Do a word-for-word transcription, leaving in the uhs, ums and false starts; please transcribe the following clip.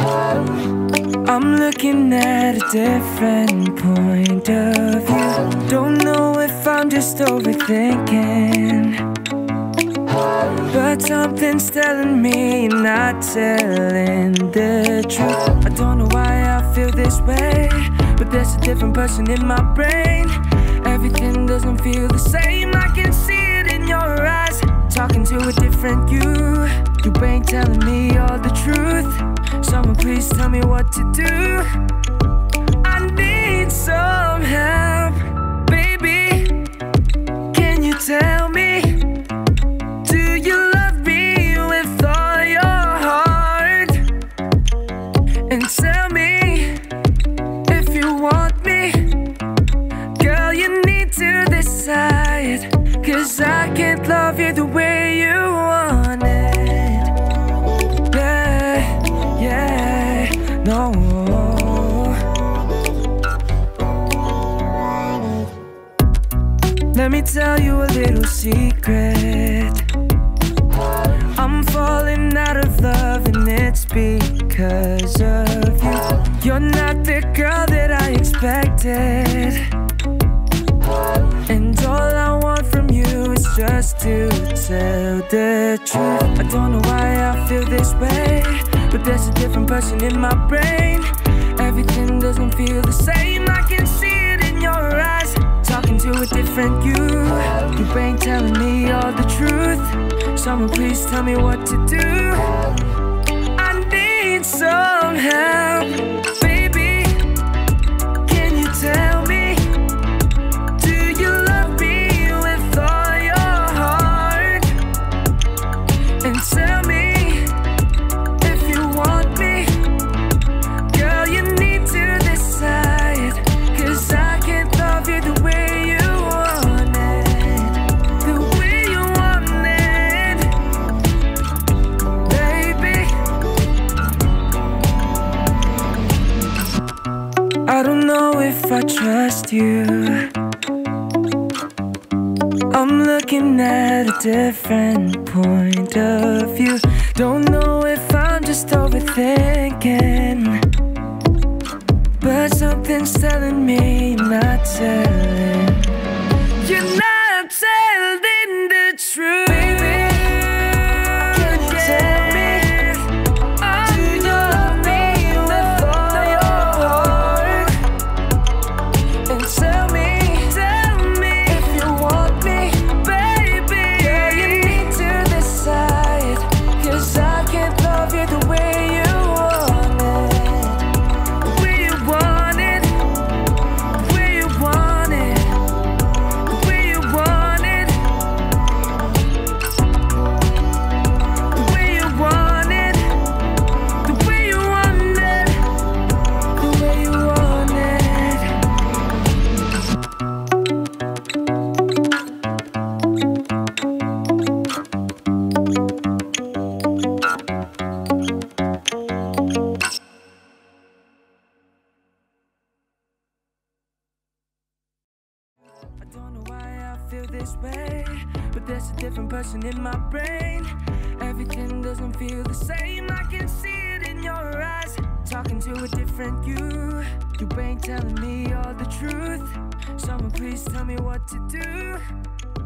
I'm looking at a different point of view. Don't know if I'm just overthinking, but something's telling me you're not telling the truth. I don't know why I feel this way, but there's a different person in my brain. Everything doesn't feel the same, I can see it in your eyes. Talking to a different you, you ain't telling me all the truth. Someone please tell me what to do. I need some help, baby. Can you tell me, do you love me with all your heart? And tell me if you want me. Girl, you need to decide, 'cause I can't love you the way you want it. Yeah, yeah, no. Let me tell you a little secret. I'm falling out of love and it's because of you. You're not the girl that I expected, and all I want from you is just to tell the truth. I don't know why I feel this way, but there's a different person in my brain. Everything doesn't feel the same, I can see it in your eyes. Talking to a different you, you ain't telling me all the truth. Someone please tell me what to do. I need some help, baby. Can you tell me, do you love me with all your heart? And tell me if you want me. Girl, you need to decide, 'cause I can't love you the way you want it. The way you want it, baby. I don't know if I trust you. I'm looking at a different point of view. Don't know if I'm just overthinking, but something's telling me you're not telling. You're not telling the truth, baby. Can you tell me, do you love me with all your heart? And tell me, tell me if you want me, baby. Girl, you need to decide, 'cause I can't love you the way you want it. The way you want it, the way you want it, the way you want it, the way you want it, the way you want it, the way you want it. I don't know why I feel this way, but there's a different person in my brain. Everything doesn't feel the same, I can see it in your eyes. Talking to a different you, you ain't telling me all the truth. Someone please tell me what to do.